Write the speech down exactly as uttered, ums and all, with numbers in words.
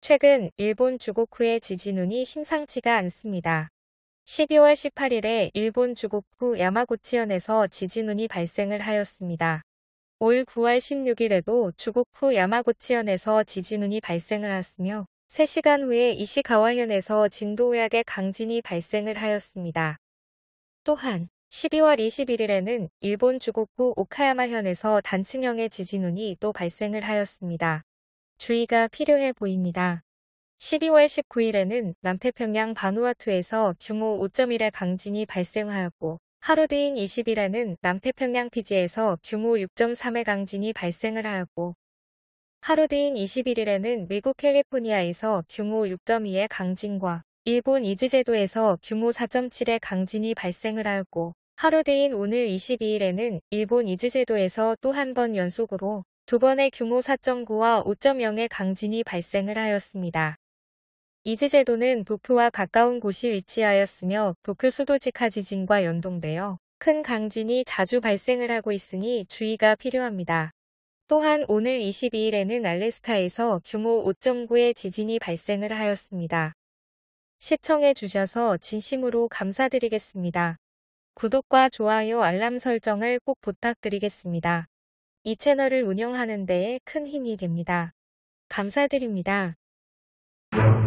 최근 일본 주고쿠의 지진운이 심상치가 않습니다. 십이월 십팔일에 일본 주고쿠 야마구치현에서 지진운이 발생을 하였습니다. 올 구월 십육일에도 주고쿠 야마구치현에서 지진운이 발생을 하였으며 세 시간 후에 이시가와현에서 진도 오 약의 강진이 발생을 하였습니다. 또한 십이월 이십일일에는 일본 주고쿠 오카야마현에서 단층형의 지진운이 또 발생을 하였습니다. 주의가 필요해 보입니다. 십이월 십구일에는 남태평양 바누아투에서 규모 오 점 일의 강진이 발생하였고 하루 뒤인 이십일에는 남태평양 피지에서 규모 육 점 삼의 강진이 발생을 하였고 하루 뒤인 이십일일에는 미국 캘리포니아에서 규모 육 점 이의 강진과 일본 이즈제도에서 규모 사 점 칠의 강진이 발생을 하였고 하루 뒤인 오늘 이십이일에는 일본 이즈제도에서 또 한 번 연속으로 두 번의 규모 사 점 구와 오 점 영의 강진이 발생을 하였습니다. 이즈제도는 도쿄와 가까운 곳이 위치하였으며 도쿄 수도직하 지진과 연동되어 큰 강진이 자주 발생을 하고 있으니 주의가 필요합니다. 또한 오늘 이십이일에는 알래스카에서 규모 오 점 구의 지진이 발생을 하였습니다. 시청해 주셔서 진심으로 감사드리겠습니다. 구독과 좋아요 알람 설정을 꼭 부탁드리겠습니다. 이 채널을 운영하는 데에 큰 힘이 됩니다. 감사드립니다.